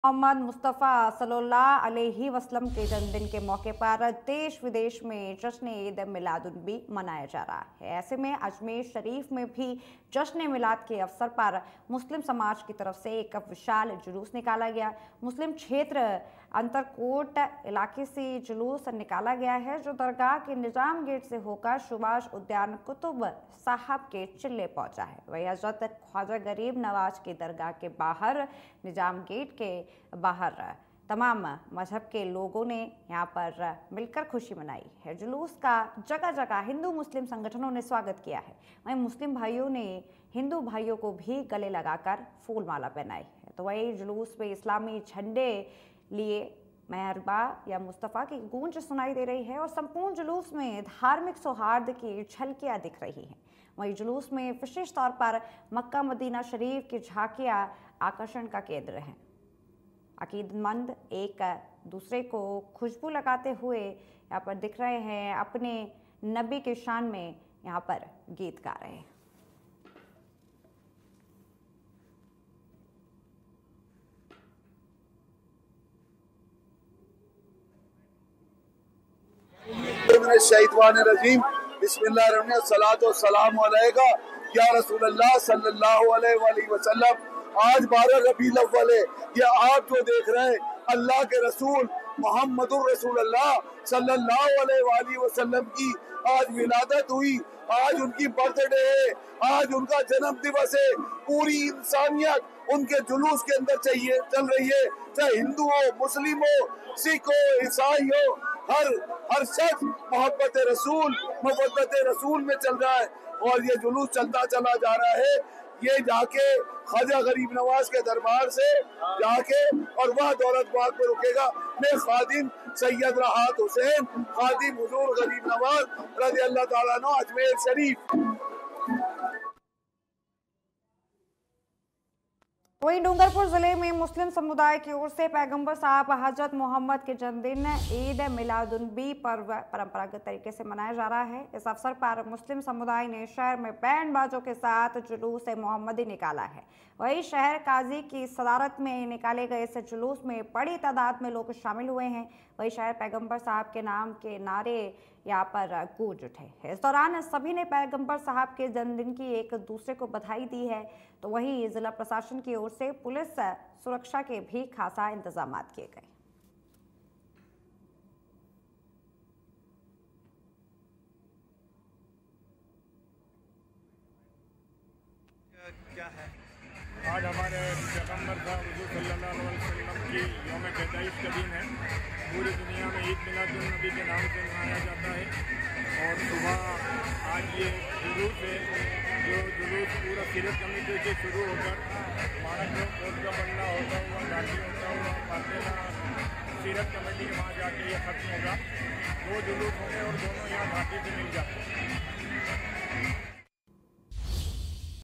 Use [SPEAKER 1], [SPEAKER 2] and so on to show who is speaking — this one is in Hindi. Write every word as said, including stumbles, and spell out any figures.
[SPEAKER 1] मोहम्मद मुस्तफ़ा सल्लल्लाहु अलैहि वसल्लम के जन्मदिन के मौके पर देश विदेश में जश्न ईद मिलादुन्नबी मनाया जा रहा है। ऐसे में अजमेर शरीफ में भी जश्न मिलाद के अवसर पर मुस्लिम समाज की तरफ से एक विशाल जुलूस निकाला गया। मुस्लिम क्षेत्र अंतरकोट इलाके से जुलूस निकाला गया है, जो दरगाह के निजाम गेट से होकर सुभाष उद्यान कुतुब साहब के चिल्ले पहुंचा है। वही हजरत ख्वाजा गरीब नवाज की दरगाह के बाहर निजाम गेट के बाहर तमाम मजहब के लोगों ने यहां पर मिलकर खुशी मनाई है। जुलूस का जगह जगह हिंदू मुस्लिम संगठनों ने स्वागत किया है। वहीं मुस्लिम भाइयों ने हिंदू भाइयों को भी गले लगाकर फूल माला पहनाई है। तो वही जुलूस में इस्लामी झंडे लिए मेहरबा या मुस्तफ़ा की गूंज सुनाई दे रही है और संपूर्ण जुलूस में धार्मिक सौहार्द की झलकियां दिख रही हैं। वहीं जुलूस में विशेष तौर पर मक्का मदीना शरीफ की झांकियां आकर्षण का केंद्र हैं। अकीदतमंद एक दूसरे को खुशबू लगाते हुए यहाँ पर दिख रहे हैं, अपने नबी के शान में यहाँ पर गीत गा रहे हैं।
[SPEAKER 2] शैतानिर्रजीम बिस्मिल्लाहिर्रहमानिर्रहीम सलातो सलाम अलैका या रसूलल्लाह सल्लल्लाहु अलैहि वसल्लम। आज बारह रबीउल अव्वल है। ये आप जो देख रहे हैं अल्लाह के रसूल मोहम्मदुर रसूलुल्लाह सल्लल्लाहु अलैहि वसल्लम की आज विलादत हुई। आज उनकी बर्थडे है, आज उनका जन्म दिवस है। पूरी इंसानियत उनके जुलूस के अंदर चाहिए चल रही है, चाहे हिंदू हो, मुस्लिम हो, सिख हो, ईसाई हो, हर हर शख्स मोहब्बत रसूल मोहब्बत रसूल में चल रहा है और ये जुलूस चलता चला जा रहा है। ये जाके ख्वाजा गरीब नवाज के दरबार से जाके और वह दौलत बाग पे रुकेगा। मैं खादिम सैयद राहत हुसैन खादिम हुजूर गरीब नवाज रज़ी अल्लाह ताला अन्हु अजमेर शरीफ।
[SPEAKER 1] वहीं डूंगरपुर जिले में मुस्लिम समुदाय की ओर से पैगंबर साहब हजरत मोहम्मद के जन्मदिन ईद मिलादुन्नबी पर्व परंपरागत तरीके से मनाया जा रहा है। इस अवसर पर मुस्लिम समुदाय ने शहर में बैंड बाजों के साथ जुलूस मोहम्मदी निकाला है। वहीं शहर काजी की सदारत में निकाले गए इस जुलूस में बड़ी तादाद में लोग शामिल हुए हैं। वहीं शहर पैगंबर साहब के नाम के नारे यहाँ पर गूंज उठे। इस दौरान सभी ने पैगंबर साहब के जन्मदिन की एक दूसरे को बधाई दी है। तो वहीं जिला प्रशासन की ओर से पुलिस सुरक्षा के भी खासा इंतजाम किए गए।
[SPEAKER 3] क्या है आज हमारे पैगंबर साहब हुज़ूर सल्लल्लाहु अलैहि वसल्लम की यौम पैदाइश का दिन है। पूरी दुनिया में ईद मिलादुन्नबी के नाम से मनाया जाता है और सुबह आज ये जुलूस है, जो जुलूस पूरा सीरत कमेटी से शुरू होकर हमारा जो कोर्ट का बंदा होता हुआ घाटी होता हुआ फातेहा सीरत कमेटी के वहाँ जाके ये ख़त्म होगा। दो जुलूस होंगे और दोनों यहाँ घाटी से मिल जाते हैं।